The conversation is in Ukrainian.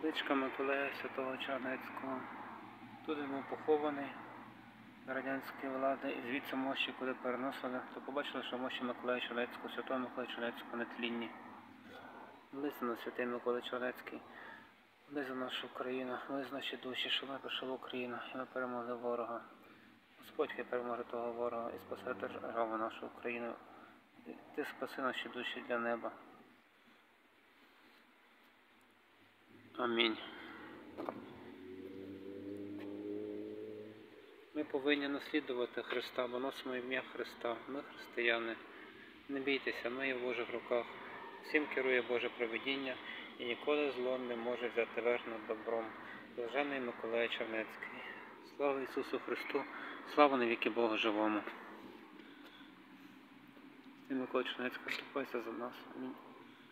Табличка Миколая Святого Чернецького. Тут він був похований радянської влади, і звідси мощі, коли переносили, то побачили, що мощі Миколая Чернецького, Святого Миколая Чернецького нетлінні. Молися Святий Микола Чернецький, молись за нашу Україну, молись за наші душі, що ми прийшли в Україну, і ми перемогли ворога. Господь хай переможе того ворога і спасе державу нашу Україну. Ти спаси наші душі для неба. Амінь. Ми повинні наслідувати Христа, бо носимо ім'я Христа. Ми християни. Не бійтеся, ми є в Божих руках. Всім керує Боже провидіння, і ніколи зло не може взяти верх над добром. Блажений Миколай Чернецький. Слава Ісусу Христу, слава навіки Богу живому. Святий Микола Чернецький, вступайся за нас. Амінь.